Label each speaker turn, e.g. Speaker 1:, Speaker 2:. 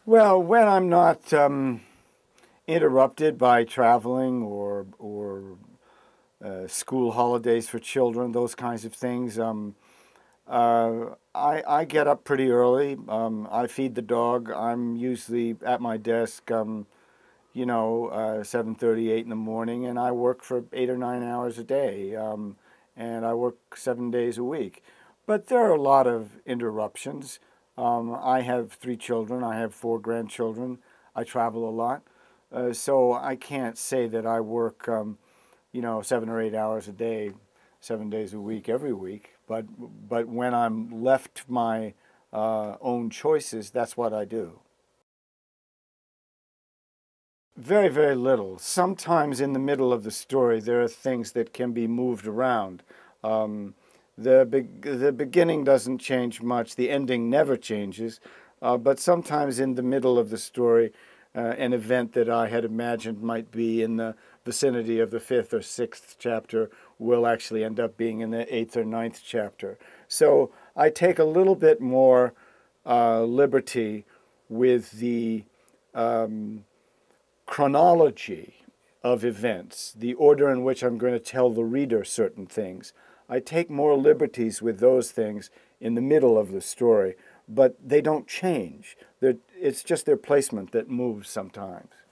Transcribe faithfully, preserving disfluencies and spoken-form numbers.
Speaker 1: Well, when I'm not um, interrupted by traveling or or uh, school holidays for children, those kinds of things, um, uh, I, I get up pretty early. Um, I feed the dog. I'm usually at my desk, um, you know, uh, seven thirty, eight in the morning, and I work for eight or nine hours a day, um, and I work seven days a week. But there are a lot of interruptions. Um, I have three children. I have four grandchildren. I travel a lot. Uh, so I can't say that I work, um, you know, seven or eight hours a day, seven days a week, every week. But, but when I'm left to my uh, own choices, that's what I do. Very, very little. Sometimes in the middle of the story, there are things that can be moved around. Um, the, be the beginning doesn't change much. The ending never changes. Uh, but sometimes in the middle of the story, uh, an event that I had imagined might be in the vicinity of the fifth or sixth chapter will actually end up being in the eighth or ninth chapter. So I take a little bit more uh, liberty with the um, chronology of events, the order in which I'm going to tell the reader certain things. I take more liberties with those things in the middle of the story, but they don't change. They're, it's just their placement that moves sometimes.